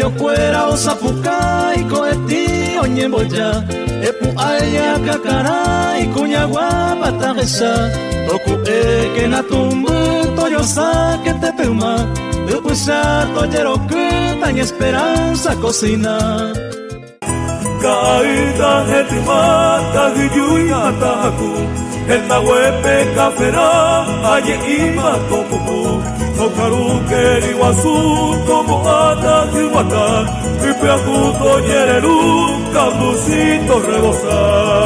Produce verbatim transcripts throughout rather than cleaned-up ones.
yo fuera osapuca y coeti oñemboya epu aya kakara y cuña guapa tajesa toku e que na tumbu toyo sa que te puma de pusa toyero que tan esperanza cocina Kaita hetimata giyui mataku Enda wepe kafera aye ima tokupu Tokaru keri wasu tomo ata kiwata Ipe akuto nyereru kabusito rebosa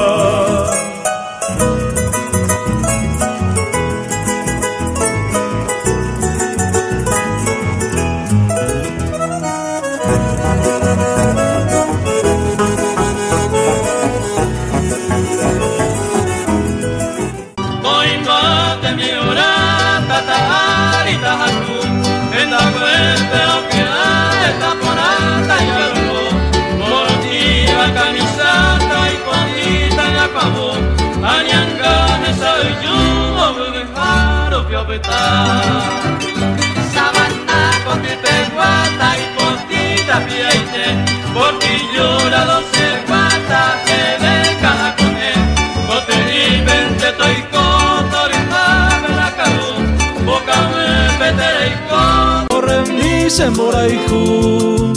Sabana con ti te guata y por ti tapiaite, por ti llora doce guata que venga a comer, por ti vente estoy con torima me la cago, boca me petere y con corre mi sembora hijo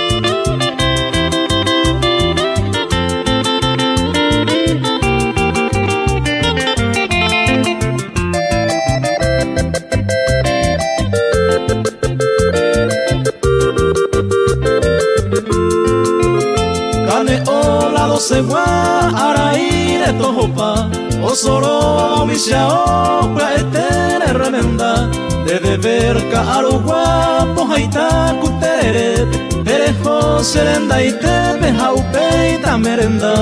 Segua araí de tojopa o solo mi chao praetere remenda de deber ka arugua po haita kutere erejo serenda ite me haupeita merenda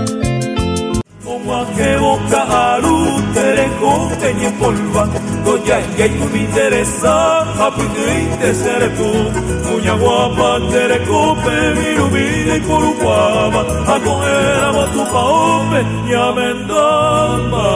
Como que boca aru tereco teñe polva Doña que tu me interesa apite seré tú Muña guapa tereco pe miru vida y por guapa a coger a tu paope y a mendama